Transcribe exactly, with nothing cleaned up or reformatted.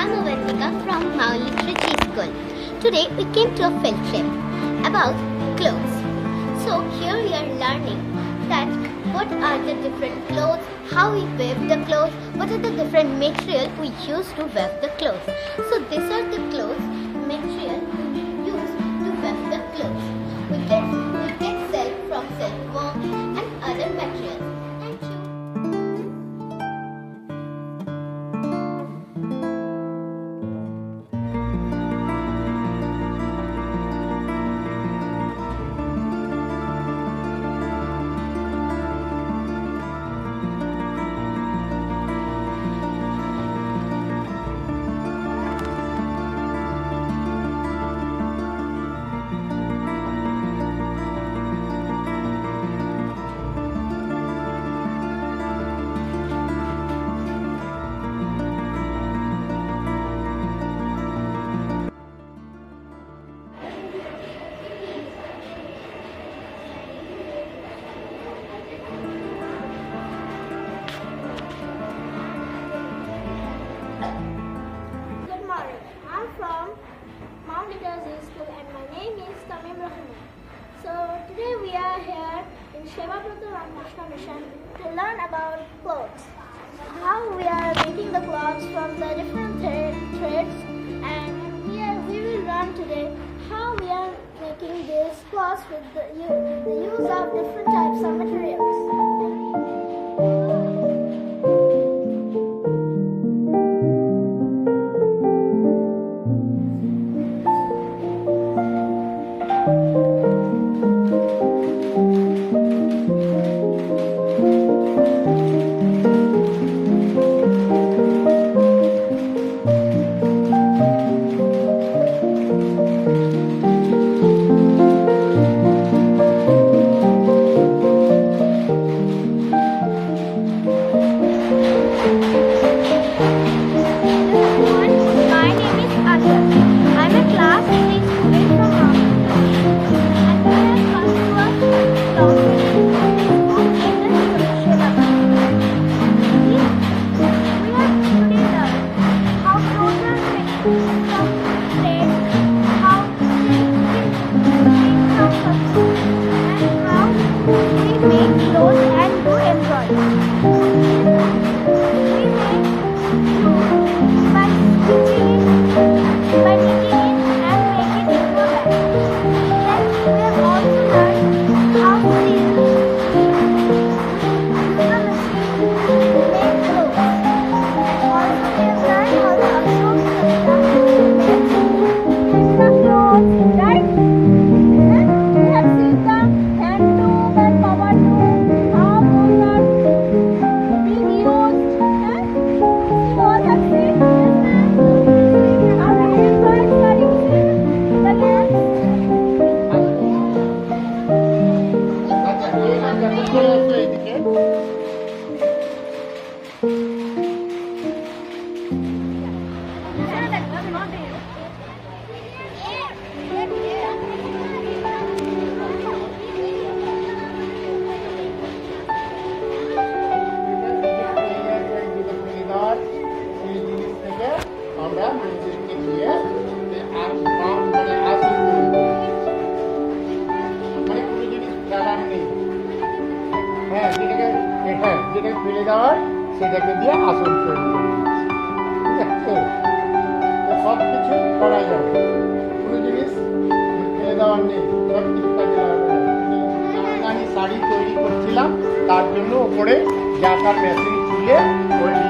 from our literature school. Today we came to a field trip about clothes. So here we are learning that what are the different clothes, how we weave the clothes, what are the different material we use to weave the clothes. So these are the clothes material we use to weave the clothes. We get, we get silk from silkworm and other materials. Thank you. From Litera school and my name is Sevabrata. So today we are here in Sevabrata Ramkrishna mission to learn about clothes. How we are making the clothes from the different thread, threads and we, are, we will learn today how we are making these clothes with the, the use of different types of materials. যেটাকে ফেলে দেওয়ার সেটাকে দিয়ে আসন তৈরি করে ঠিক আছে। তো সব কিছু করা যাবে, কোনো জিনিস ফেলে দেওয়ার নেই, সব কিছু কাজে লাগানো যাবে। আমি শাড়ি তৈরি করছিলাম, তার জন্য ওপরে জাকার মেশিন খুলে ওই